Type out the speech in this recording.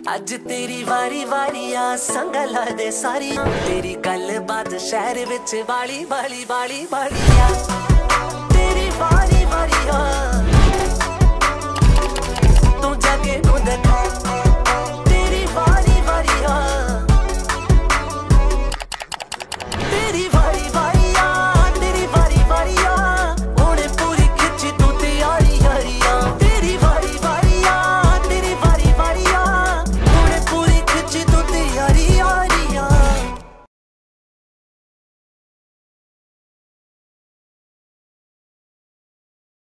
अज तेरी वारी वारी आ संगला दे सारी तेरी गल बात शहर विच वाली वाली वाली वाली आ।